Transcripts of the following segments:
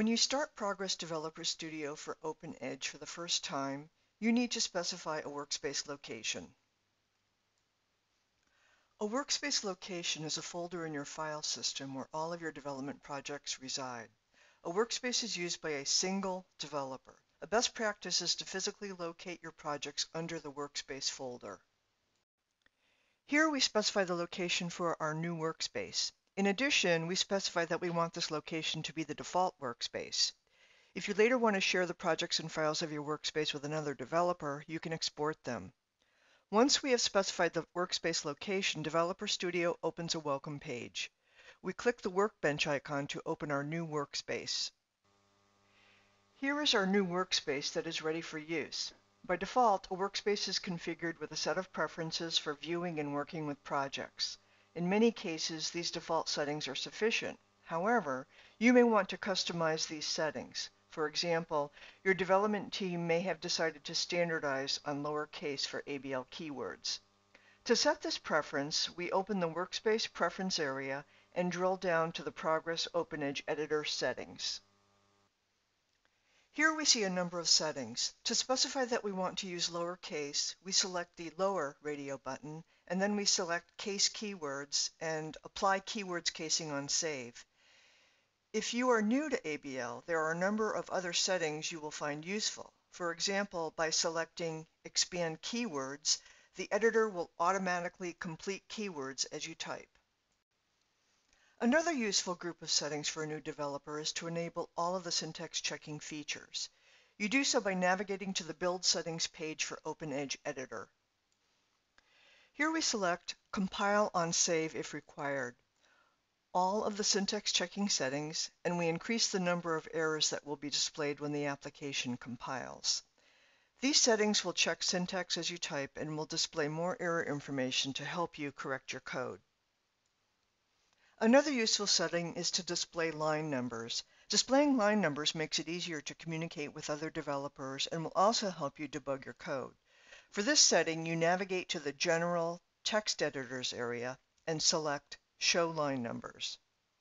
When you start Progress Developer Studio for OpenEdge for the first time, you need to specify a workspace location. A workspace location is a folder in your file system where all of your development projects reside. A workspace is used by a single developer. A best practice is to physically locate your projects under the workspace folder. Here we specify the location for our new workspace. In addition, we specify that we want this location to be the default workspace. If you later want to share the projects and files of your workspace with another developer, you can export them. Once we have specified the workspace location, Developer Studio opens a welcome page. We click the workbench icon to open our new workspace. Here is our new workspace that is ready for use. By default, a workspace is configured with a set of preferences for viewing and working with projects. In many cases, these default settings are sufficient. However, you may want to customize these settings. For example, your development team may have decided to standardize on lowercase for ABL keywords. To set this preference, we open the Workspace Preference area and drill down to the Progress OpenEdge Editor settings. Here we see a number of settings. To specify that we want to use lowercase, we select the lower radio button, and then we select Case Keywords and apply keywords casing on Save. If you are new to ABL, there are a number of other settings you will find useful. For example, by selecting Expand Keywords, the editor will automatically complete keywords as you type. Another useful group of settings for a new developer is to enable all of the syntax checking features. You do so by navigating to the Build Settings page for OpenEdge Editor. Here we select Compile on Save if required, all of the syntax checking settings, and we increase the number of errors that will be displayed when the application compiles. These settings will check syntax as you type and will display more error information to help you correct your code. Another useful setting is to display line numbers. Displaying line numbers makes it easier to communicate with other developers and will also help you debug your code. For this setting, you navigate to the General Text Editors area and select Show Line Numbers.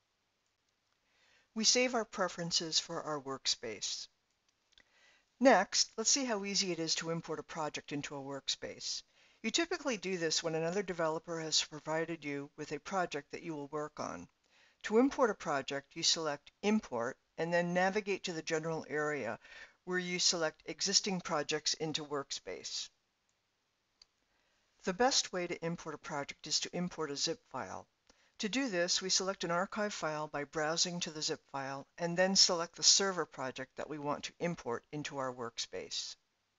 We save our preferences for our workspace. Next, let's see how easy it is to import a project into a workspace. You typically do this when another developer has provided you with a project that you will work on. To import a project, you select Import and then navigate to the General area where you select Existing Projects into Workspace. The best way to import a project is to import a zip file. To do this, we select an archive file by browsing to the zip file and then select the server project that we want to import into our workspace.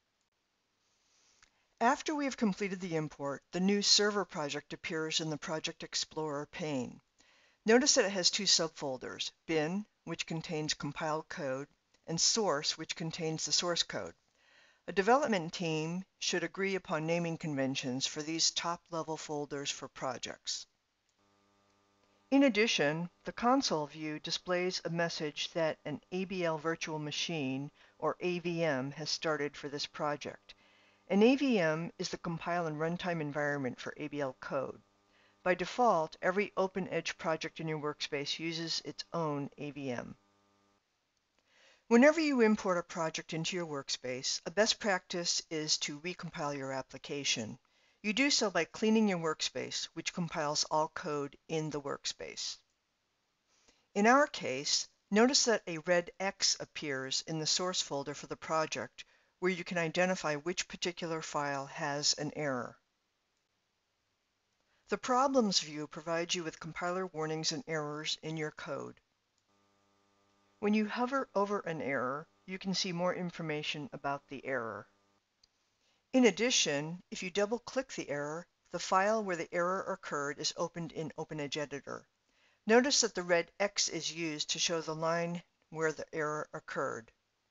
After we have completed the import, the new server project appears in the Project Explorer pane. Notice that it has two subfolders, bin, which contains compiled code, and source, which contains the source code. A development team should agree upon naming conventions for these top-level folders for projects. In addition, the console view displays a message that an ABL virtual machine, or AVM, has started for this project. An AVM is the compile and runtime environment for ABL code. By default, every OpenEdge project in your workspace uses its own AVM. Whenever you import a project into your workspace, a best practice is to recompile your application. You do so by cleaning your workspace, which compiles all code in the workspace. In our case, notice that a red X appears in the source folder for the project, where you can identify which particular file has an error. The Problems view provides you with compiler warnings and errors in your code. When you hover over an error, you can see more information about the error. In addition, if you double-click the error, the file where the error occurred is opened in OpenEdge Editor. Notice that the red X is used to show the line where the error occurred.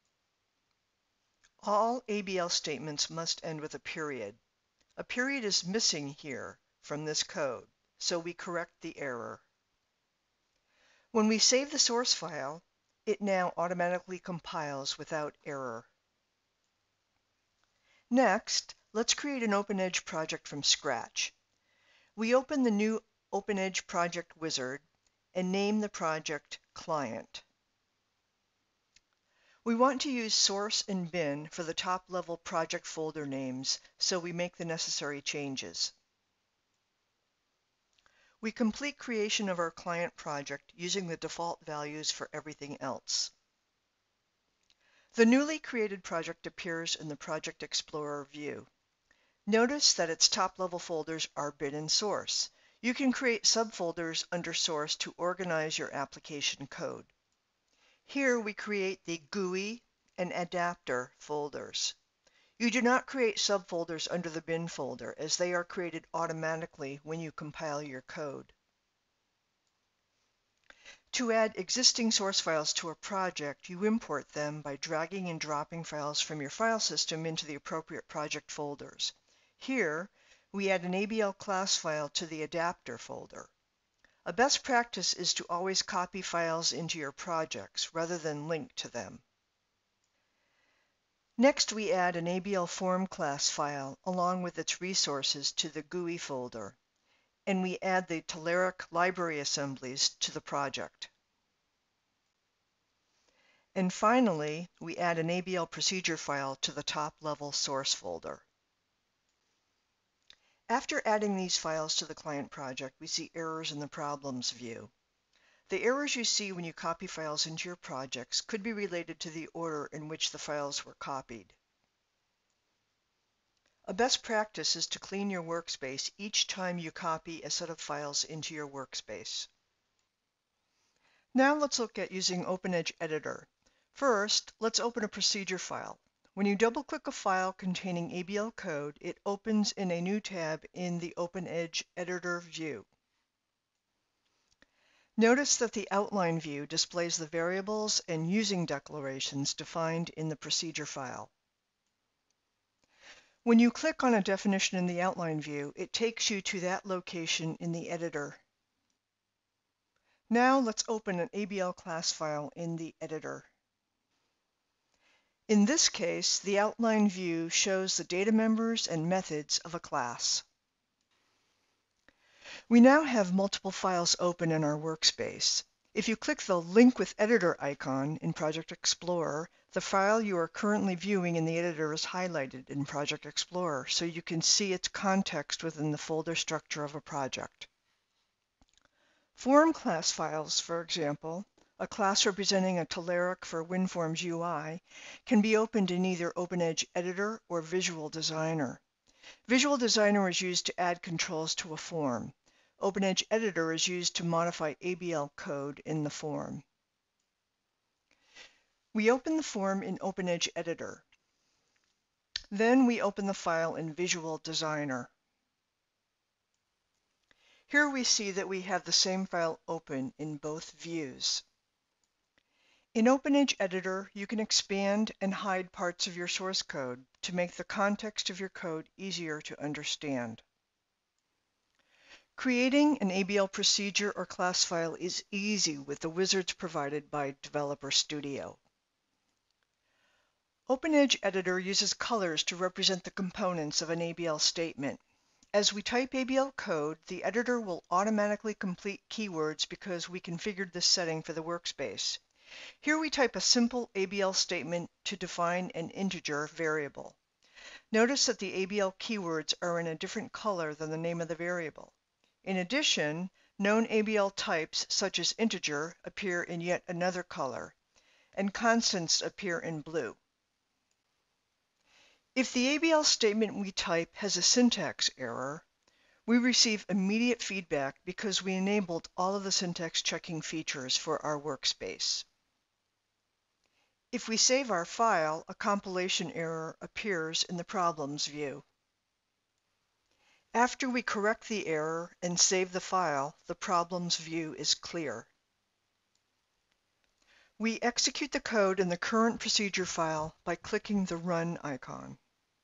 All ABL statements must end with a period. A period is missing here from this code, so we correct the error. When we save the source file, it now automatically compiles without error. Next, let's create an OpenEdge project from scratch. We open the new OpenEdge project wizard and name the project Client. We want to use source and bin for the top-level project folder names, so we make the necessary changes. We complete creation of our client project using the default values for everything else. The newly created project appears in the Project Explorer view. Notice that its top-level folders are bin and source. You can create subfolders under source to organize your application code. Here we create the GUI and adapter folders. You do not create subfolders under the bin folder, as they are created automatically when you compile your code. To add existing source files to a project, you import them by dragging and dropping files from your file system into the appropriate project folders. Here, we add an ABL class file to the adapter folder. A best practice is to always copy files into your projects rather than link to them. Next, we add an ABL form class file along with its resources to the GUI folder, and we add the Telerik library assemblies to the project. And finally, we add an ABL procedure file to the top-level source folder. After adding these files to the client project, we see errors in the problems view. The errors you see when you copy files into your projects could be related to the order in which the files were copied. A best practice is to clean your workspace each time you copy a set of files into your workspace. Now let's look at using OpenEdge Editor. First, let's open a procedure file. When you double-click a file containing ABL code, it opens in a new tab in the OpenEdge Editor view. Notice that the outline view displays the variables and using declarations defined in the procedure file. When you click on a definition in the outline view, it takes you to that location in the editor. Now let's open an ABL class file in the editor. In this case, the outline view shows the data members and methods of a class. We now have multiple files open in our workspace. If you click the Link with Editor icon in Project Explorer, the file you are currently viewing in the editor is highlighted in Project Explorer, so you can see its context within the folder structure of a project. Form class files, for example, a class representing a Telerik for WinForms UI, can be opened in either OpenEdge Editor or Visual Designer. Visual Designer is used to add controls to a form. OpenEdge Editor is used to modify ABL code in the form. We open the form in OpenEdge Editor. Then we open the file in Visual Designer. Here we see that we have the same file open in both views. In OpenEdge Editor, you can expand and hide parts of your source code to make the context of your code easier to understand. Creating an ABL procedure or class file is easy with the wizards provided by Developer Studio. OpenEdge Editor uses colors to represent the components of an ABL statement. As we type ABL code, the editor will automatically complete keywords because we configured this setting for the workspace. Here we type a simple ABL statement to define an integer variable. Notice that the ABL keywords are in a different color than the name of the variable. In addition, known ABL types such as integer appear in yet another color, and constants appear in blue. If the ABL statement we type has a syntax error, we receive immediate feedback because we enabled all of the syntax checking features for our workspace. If we save our file, a compilation error appears in the Problems view. After we correct the error and save the file, the Problems view is clear. We execute the code in the current procedure file by clicking the Run icon.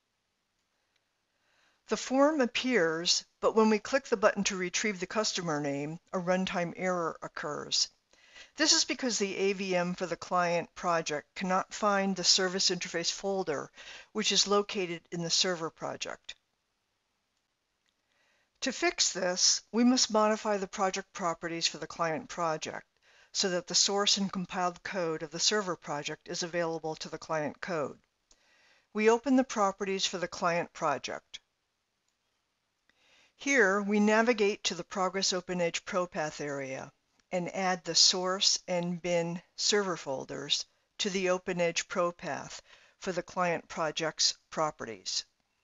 The form appears, but when we click the button to retrieve the customer name, a runtime error occurs. This is because the AVM for the client project cannot find the service interface folder, which is located in the server project. To fix this, we must modify the project properties for the client project. so that the source and compiled code of the server project is available to the client code. We open the properties for the client project. Here, we navigate to the Progress OpenEdge ProPath area and add the source and bin server folders to the OpenEdge ProPath for the client project's properties.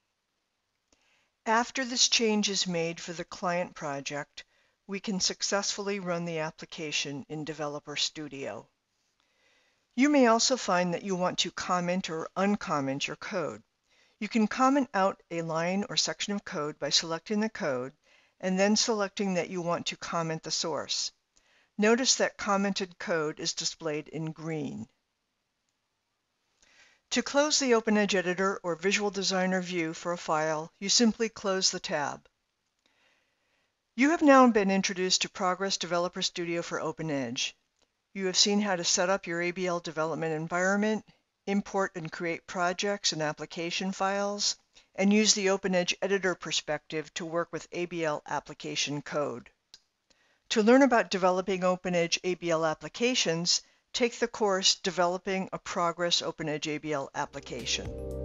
After this change is made for the client project, we can successfully run the application in Developer Studio. You may also find that you want to comment or uncomment your code. You can comment out a line or section of code by selecting the code and then selecting that you want to comment the source. Notice that commented code is displayed in green. To close the OpenEdge Editor or Visual Designer view for a file, you simply close the tab. You have now been introduced to Progress Developer Studio for OpenEdge. You have seen how to set up your ABL development environment, import and create projects and application files, and use the OpenEdge Editor perspective to work with ABL application code. To learn about developing OpenEdge ABL applications, take the course Developing a Progress OpenEdge ABL Application.